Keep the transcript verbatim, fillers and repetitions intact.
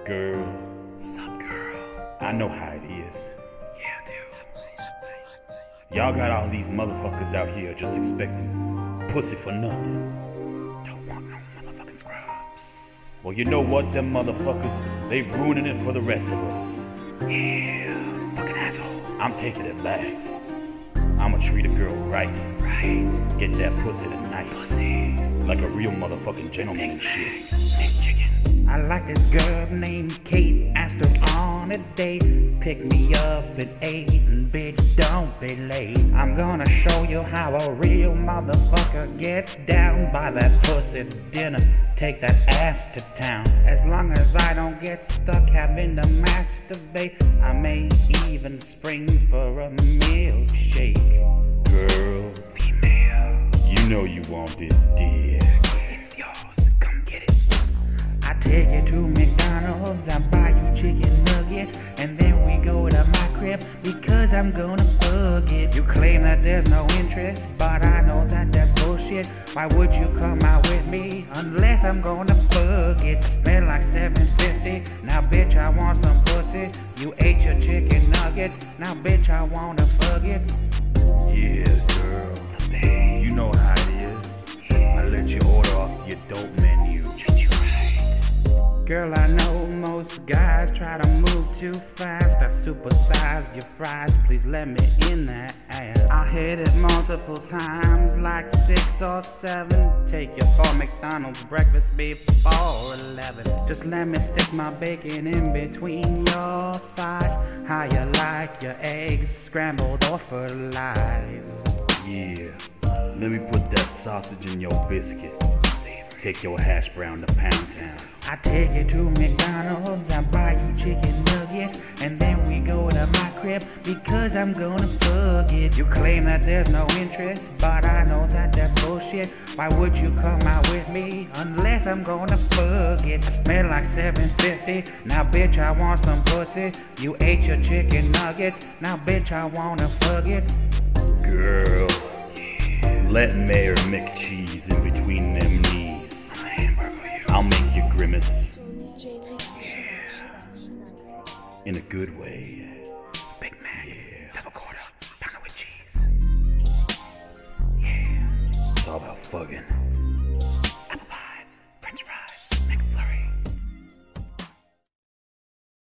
Girl, sup girl, I know how it is. Yeah, dude. Y'all got all these motherfuckers out here just expecting pussy for nothing. Don't want no motherfucking scrubs. Well, you know what, them motherfuckers, they ruining it for the rest of us. Yeah, fucking asshole. I'm taking it back. I'ma treat a girl right. Right. Get that pussy tonight. Pussy. Like a real motherfucking gentleman and shit. Big chicken. I like this girl named Kate, asked her on a date. Pick me up at eight and bitch don't be late. I'm gonna show you how a real motherfucker gets down. Buy that pussy dinner, take that ass to town. As long as I don't get stuck having to masturbate, I may even spring for a milkshake. Girl, Female. you know you want this dick. It's yours. Come get it. I take you to McDonald's, I buy you chicken nuggets, and then we go to my crib because I'm gonna fuck it. You claim that there's no interest, but I know that that's bullshit. Why would you come out with me unless I'm gonna fuck it? Spend like seven fifty, now bitch I want some pussy. You ate your chicken nuggets, now bitch I wanna fuck it. Yeah, girl, you know how it is. I let you order off the adult menu. Treat you right. Girl, I know most guys try to move too fast. I supersized your fries, please let me in that ass. I'll hit it multiple times, like six or seven. Take you for McDonald's breakfast before eleven. Just let me stick my bacon in between your thighs. How you like your eggs, scrambled or fertilized? Yeah, let me put that sausage in your biscuit. Take your hash brown to Pound Town. I take you to McDonald's, I buy you chicken nuggets, and then we go to my crib because I'm gonna fuck it. You claim that there's no interest, but I know that that's bullshit. Why would you come out with me unless I'm gonna fuck it? I spend like seven fifty, now bitch I want some pussy. You ate your chicken nuggets, now bitch I wanna fuck it. Girl, let Mayor McCheese in between them knees. I'll make you grimace. In a good way.